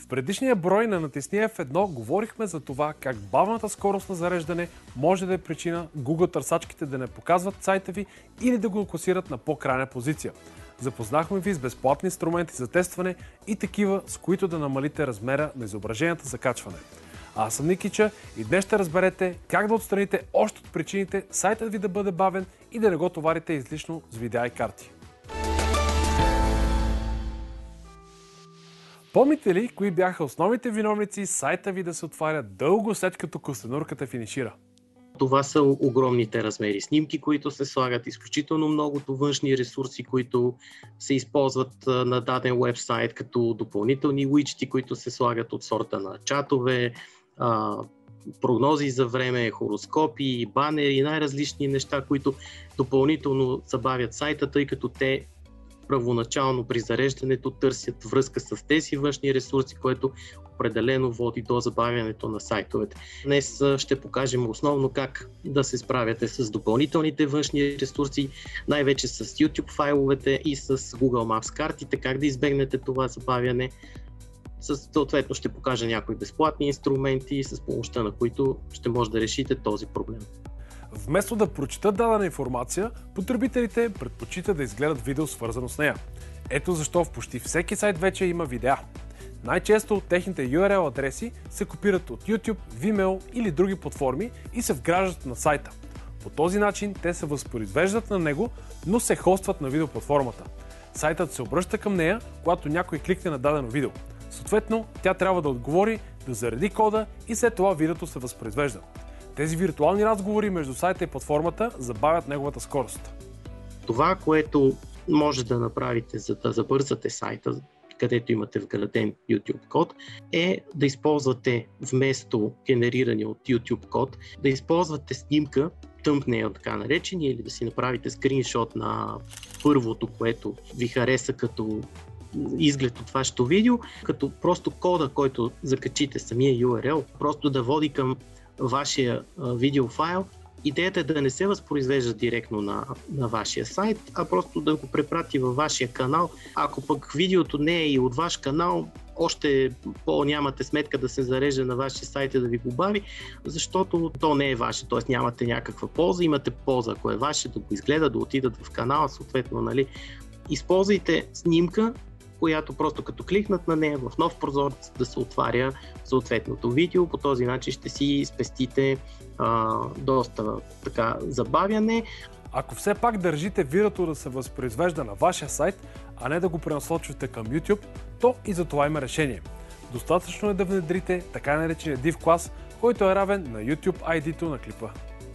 предишния брой на Натисни F1 говорихме за това как бавната скорост на зареждане може да е причина Google търсачките да не показват сайта ви или да го класират на по-крайна позиция. Запознахме ви с безплатни инструменти за тестване и такива, с които да намалите размера на изображенията за качване. Аз съм Никича и днес ще разберете как да отстраните още от причините сайтът ви да бъде бавен и да не го товарите излишно с видеа и карти. Помните ли кои бяха основните виновници сайта ви да се отваря дълго след като костенурката финишира? Това са огромните размери снимки, които се слагат, изключително многото външни ресурси, които се използват на даден уебсайт, като допълнителни уиджети, които се слагат от сорта на чатове, прогнози за време, хороскопи, банери, най-различни неща, които допълнително забавят сайта, тъй като те първоначално при зареждането търсят връзка с тези външни ресурси, което определено води до забавянето на сайтовете. Днес ще покажем основно как да се справяте с допълнителните външни ресурси, най-вече с YouTube файловете и с Google Maps картите, как да избегнете това забавяне. Съответно ще покажа някои безплатни инструменти, с помощта на които ще може да решите този проблем. Вместо да прочитат дадена информация, потребителите предпочитат да изгледат видео свързано с нея. Ето защо в почти всеки сайт вече има видеа. Най-често техните URL адреси се копират от YouTube, Vimeo или други платформи и се вграждат на сайта. По този начин те се възпроизвеждат на него, но се хостват на видеоплатформата. Сайтът се обръща към нея, когато някой кликне на дадено видео. Съответно, тя трябва да отговори, да зареди кода и след това видеото се възпроизвежда. Тези виртуални разговори между сайта и платформата забавят неговата скорост. Това, което може да направите, за да забързате сайта, където имате вграден YouTube код, е да използвате вместо генерирания от YouTube код, да използвате снимка, thumbnail така наречения, или да си направите скриншот на първото, което ви хареса като изглед от вашето видео, като просто кода, който закачите самия URL, просто да води към вашия видеофайл. Идеята е да не се възпроизвежда директно на вашия сайт, а просто да го препрати във вашия канал. Ако пък видеото не е и от ваш канал, още по-нямате сметка да се зарежда на вашия сайт и да ви го бави, защото то не е ваше, т.е. нямате някаква полза, имате полза, ако е ваше, да го изгледа, да отидат в канала, съответно, нали. Използвайте снимка, която просто като кликнат на нея в нов прозорец да се отваря съответното видео. По този начин ще си спестите доста така забавяне. Ако все пак държите видеото да се възпроизвежда на вашия сайт, а не да го пренасочвате към YouTube, то и за това има решение. Достатъчно е да внедрите така наречения div клас, който е равен на YouTube ID-то на клипа.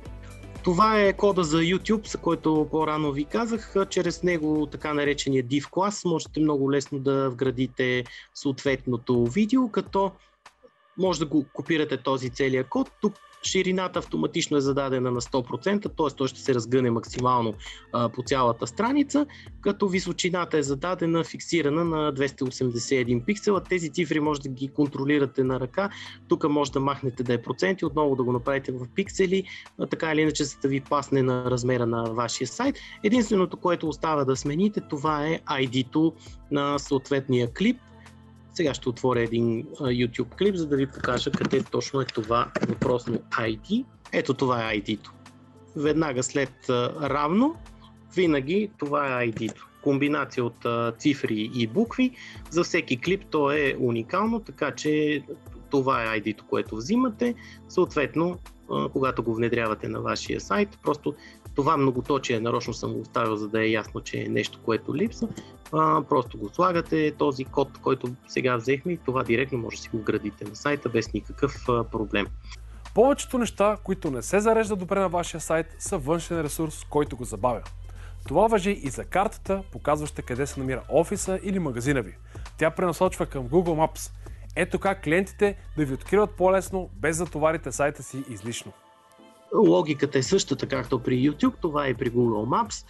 Това е кода за YouTube, за който по-рано ви казах. Чрез него, така наречения div клас, можете много лесно да вградите съответното видео, като може да го копирате този целия код. Тук ширината автоматично е зададена на 100%, т.е. той ще се разгъне максимално по цялата страница, като височината е зададена, фиксирана на 281 пиксела. Тези цифри може да ги контролирате на ръка. Тук може да махнете да е проценти, отново да го направите в пиксели, така или иначе за да ви пасне на размера на вашия сайт. Единственото, което остава да смените, това е ID-то на съответния клип. Сега ще отворя един YouTube клип, за да ви покажа къде точно е това въпросно ID. Ето това е ID-то. Веднага след равно, винаги това е ID-то. Комбинация от цифри и букви. За всеки клип то е уникално, така че това е ID-то, което взимате. Съответно, когато го внедрявате на вашия сайт, просто това многоточие нарочно съм го оставил, за да е ясно, че е нещо, което липсва. Просто го слагате, този код, който сега взехме, и това директно може да си го вградите на сайта без никакъв проблем. Повечето неща, които не се зареждат добре на вашия сайт, са външен ресурс, който го забавя. Това важи и за картата, показваща къде се намира офиса или магазина ви. Тя пренасочва към Google Maps. Ето как клиентите да ви откриват по-лесно, без да товарите сайта си излишно. Логиката е същата, както при YouTube, това е при Google Maps.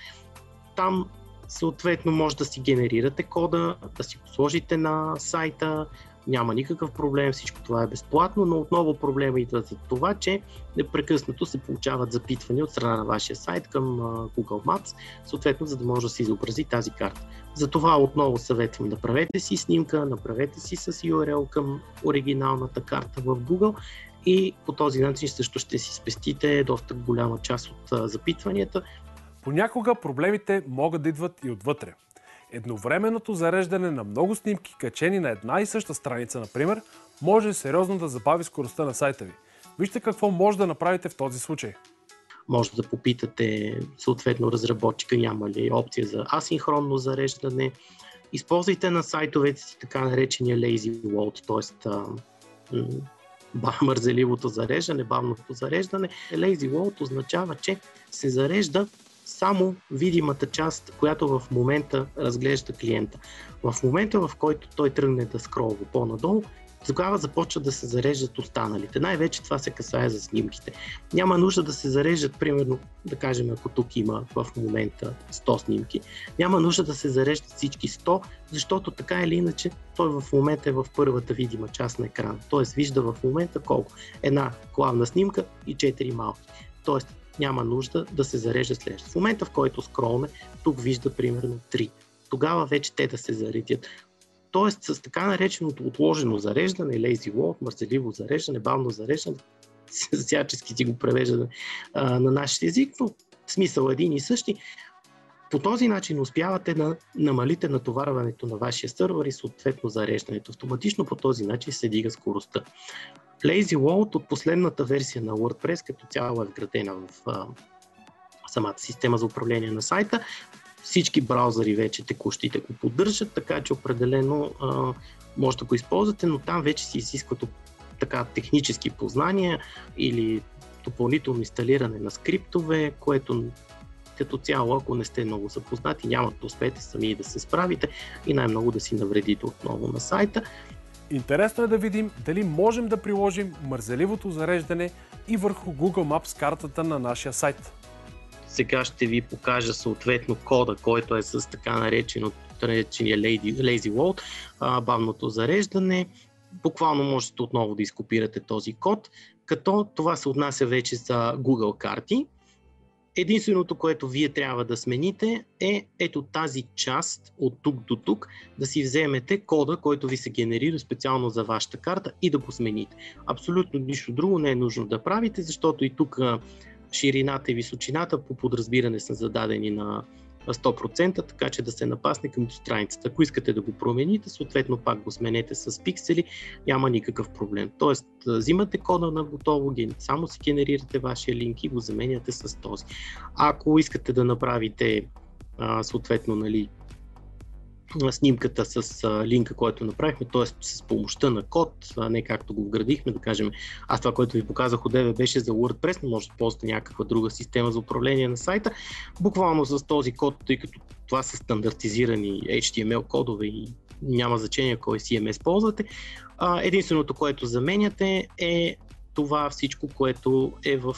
Там съответно може да си генерирате кода, да си го сложите на сайта, няма никакъв проблем, всичко това е безплатно, но отново проблема идва за това, че непрекъснато се получават запитвания от страна на вашия сайт към Google Maps, съответно за да може да се изобрази тази карта. Затова отново съветвам, направете си снимка, направете си с URL към оригиналната карта в Google и по този начин също ще си спестите доста голяма част от запитванията. Понякога проблемите могат да идват и отвътре. Едновременното зареждане на много снимки, качени на една и съща страница, например, може сериозно да забави скоростта на сайта ви. Вижте какво може да направите в този случай. Може да попитате съответно разработчика няма ли опция за асинхронно зареждане. Използвайте на сайтовете си така наречения lazy load, т.е. мързеливото зареждане, бавното зареждане. Lazy load означава, че се зарежда само видимата част, която в момента разглежда клиента. В момента, в който той тръгне да скролва по-надолу, тогава започва да се зареждат останалите. Най-вече това се касае за снимките. Няма нужда да се зареждат, примерно, да кажем, ако тук има в момента 100 снимки, няма нужда да се зареждат всички 100, защото така или иначе той в момента е в първата видима част на екрана. Тоест вижда в момента колко? Една главна снимка и 4 малки. Тоест няма нужда да се зарежда следващото. В момента, в който скролне, тук вижда примерно 3. Тогава вече те да се заредят. Тоест с така нареченото отложено зареждане, lazy load, мързеливо зареждане, бавно зареждане, всячески си го превежда на нашия език, но смисъл един и същи. По този начин успявате да намалите натоварването на вашия сървър и съответно зареждането. Автоматично по този начин се дига скоростта. Lazy Load от последната версия на WordPress като цяло е вградена в самата система за управление на сайта. Всички браузъри вече текущите го поддържат, така че определено може да го използвате, но там вече се изискват така технически познания или допълнително инсталиране на скриптове, което като цяло, ако не сте много запознати, няма да успеете сами да се справите и най-много да си навредите отново на сайта. Интересно е да видим дали можем да приложим мързеливото зареждане и върху Google Maps картата на нашия сайт. Сега ще ви покажа съответно кода, който е с така наречения Lazy Load, бавното зареждане. Буквално можете отново да изкопирате този код, като това се отнася вече за Google карти. Единственото, което вие трябва да смените е ето тази част от тук до тук, да си вземете кода, който ви се генерира специално за вашата карта и да го смените. Абсолютно нищо друго не е нужно да правите, защото и тук ширината и височината по подразбиране са зададени на 100%, така че да се напасне към страницата. Ако искате да го промените, съответно пак го сменете с пиксели, няма никакъв проблем. Тоест, взимате кода на готово, само си генерирате вашия линк и го заменяте с този. Ако искате да направите съответно, нали, снимката с линка, който направихме, т.е. с помощта на код, не както го вградихме, да кажем, аз това, което ви показах одеве беше за WordPress, но може да ползвате някаква друга система за управление на сайта. Буквално с този код, тъй като това са стандартизирани HTML кодове и няма значение кой CMS ползвате, единственото, което заменяте е това всичко, което е в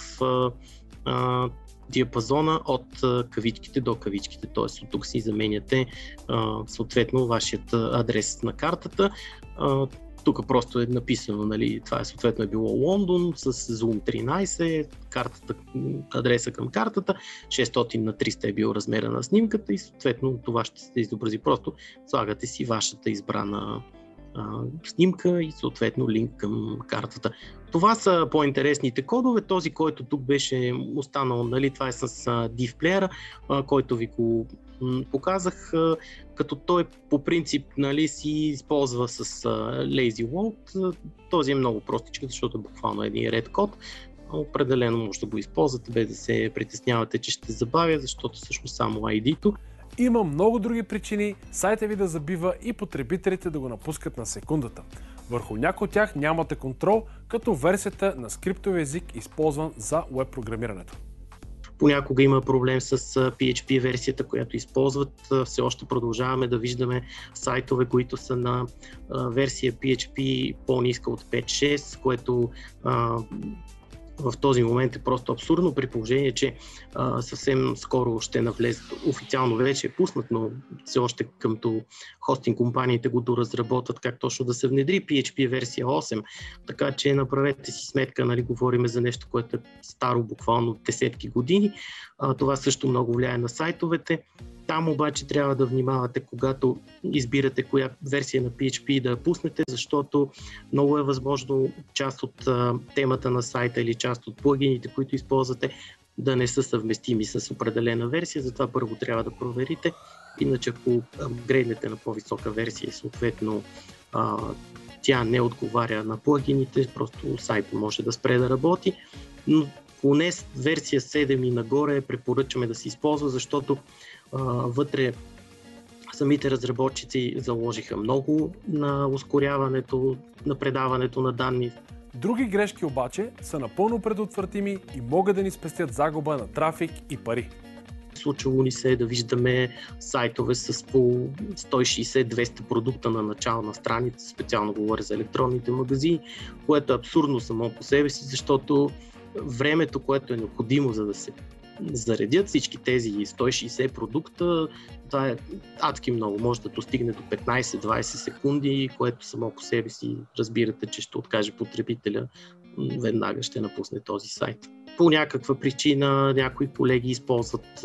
диапазона от кавичките до кавичките, т.е. от тук си заменяте съответно вашият адрес на картата. Тук просто е написано, нали, това е съответно е било Лондон с Zoom 13, картата, адреса към картата, 600 на 300 е бил размера на снимката и съответно това ще се изобрази. Просто слагате си вашата избрана снимка и съответно линк към картата. Това са по-интересните кодове. Този, който тук беше останал, нали, това е с Div Player, който ви го показах, като той по принцип, нали, си използва с Lazy Load. Този е много простичък, защото е буквално един ред код. Определено може да го използвате без да се притеснявате, че ще забавя, защото всъщност само ID-то. Има много други причини сайта ви да забива и потребителите да го напускат на секундата. Върху някои от тях нямате контрол, като версията на скриптовия език, използван за веб програмирането. Понякога има проблем с PHP версията, която използват. Все още продължаваме да виждаме сайтове, които са на версия PHP по-ниска от 5.6, което в този момент е просто абсурдно, при положение, че съвсем скоро ще навлезе, официално вече е пуснат, но все още къмто хостинг компаниите го доразработват как точно да се внедри PHP версия 8, така че направете си сметка, нали, говорим за нещо, което е старо буквално десетки години. Това също много влияе на сайтовете. Там обаче трябва да внимавате, когато избирате коя версия на PHP да пуснете, защото много е възможно част от темата на сайта или част от плагините, които използвате, да не са съвместими с определена версия. Затова първо трябва да проверите. Иначе ако апгрейднете на по-висока версия и съответно тя не отговаря на плагините, просто сайта може да спре да работи. Но поне версия 7 и нагоре препоръчваме да се използва, защото вътре самите разработчици заложиха много на ускоряването, на предаването на данни. Други грешки обаче са напълно предотвратими и могат да ни спестят загуба на трафик и пари. Случило ни се да виждаме сайтове с по 160-200 продукта на начална страница, специално говоря за електронните магазини, което е абсурдно само по себе си, защото времето, което е необходимо за да се заредят всички тези 160 продукта, това е адски много. Може да достигне до 15-20 секунди, което само по себе си разбирате, че ще откаже потребителя, веднага ще напусне този сайт. По някаква причина някои колеги използват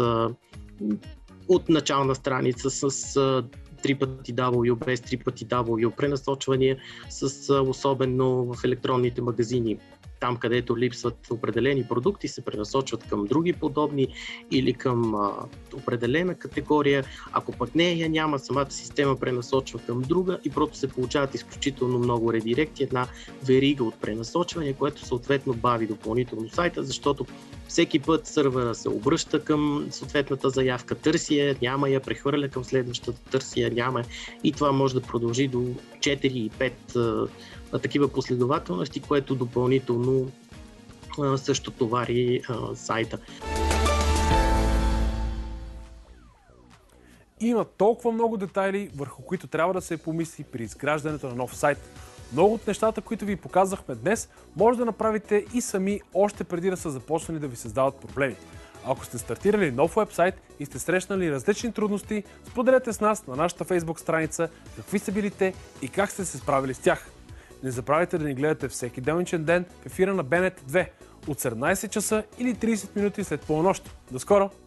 от начална страница с 3 пъти W, без 3 пъти W, пренасочвания с особено в електронните магазини. Там, където липсват определени продукти, се пренасочват към други подобни или към определена категория. Ако пък нея няма, самата система пренасочва към друга и просто се получават изключително много редиректи, една верига от пренасочване, което съответно бави допълнително сайта, защото всеки път сървъра се обръща към съответната заявка, търси я, няма я, прехвърля към следващата, търси я, няма и това може да продължи до 4 и 5 такива последователности, което допълнително също товари сайта. Има толкова много детайли, върху които трябва да се помисли при изграждането на нов сайт. Много от нещата, които ви показахме днес, може да направите и сами още преди да са започнали да ви създават проблеми. Ако сте стартирали нов уебсайт и сте срещнали различни трудности, споделете с нас на нашата Facebook страница какви са били те и как сте се справили с тях. Не забравяйте да ни гледате всеки делничен ден в ефира на BNet 2 от 17 часа или 30 минути след полунощ. До скоро!